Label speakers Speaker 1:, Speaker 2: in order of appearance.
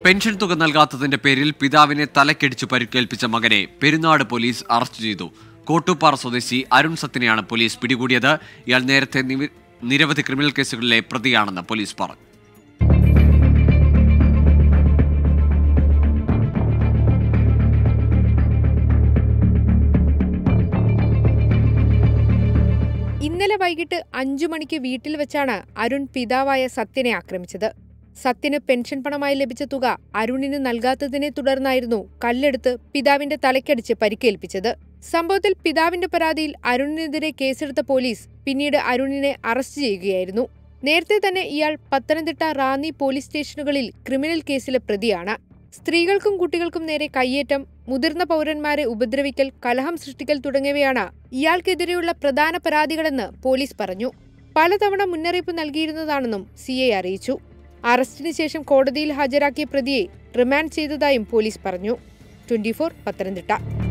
Speaker 1: Pension തുക നൽകാത്തതിന്റെ പേരിൽ പിതാവിനെ തലക്കടിച്ച് പരിക്കേൽപ്പിച്ച മകനെ പെരുന്നാട് പോലീസ് അറസ്റ്റ് ചെയ്തു. കോട്ടുപാറ സ്വദേശി അരുൺ സത്തിനെയാണ് പോലീസ് പിടികൂടിയത്. ഇയാൾ നേരത്തെ നിരവധി ക്രിമിനൽ കേസുകളിലെ പ്രതിയാണെന്ന് പോലീസ് പറഞ്ഞു.
Speaker 2: ഇന്നലെ വൈകിട്ട് 5 മണിക്ക് വീട്ടിൽ വെച്ചാണ് അരുൺ പിതാവായ സത്യനെ ആക്രമിച്ചത്. സത്യന് പെൻഷൻ പണമായി ലഭിച്ച തുക അരുണിന് നൽകാത്തതിനെ തുടർന്നായിരുന്നു കല്ലെടുത്ത് പിതാവിന്റെ തലയ്ക്കടിച്ച് പരിക്കേൽപ്പിച്ചത്. സംഭവത്തിൽ പിതാവിന്റെ പരാതിയിൽ അരുണിനെതിരെ കേസെടുത്ത പോലീസ് പിന്നീട് അരുണിനെ അറസ്റ്റ് ചെയ്യുകയായിരുന്നു. നേരത്തെ തന്നെ ഇയാൾ പത്തനംതിട്ട, റാന്നി പോലീസ് സ്റ്റേഷനുകളിൽ ക്രിമിനൽ കേസിലെ പ്രതിയാണ്. സ്ത്രീകൾക്കും കുട്ടികൾക്കും നേരെ കയ്യേറ്റം, മുതിർന്ന പൗരന്മാരെ ഉപദ്രവിക്കൽ, കലഹം സൃഷ്ടിക്കൽ തുടങ്ങിയവയാണ് ഇയാൾക്കെതിരെയുള്ള പ്രധാന പരാതികളെന്ന് പോലീസ് പറഞ്ഞു. പലതവണ മുന്നറിയിപ്പ് നൽകിയിരുന്നതാണെന്നും സിഐ അറിയിച്ചു. അറസ്റ്റിന് ശേഷം കോടതിയിൽ ഹാജരാക്കിയ പ്രതിയെ റിമാൻഡ് ചെയ്തതായും പോലീസ് പറഞ്ഞു. 24 പത്തനംതിട്ട.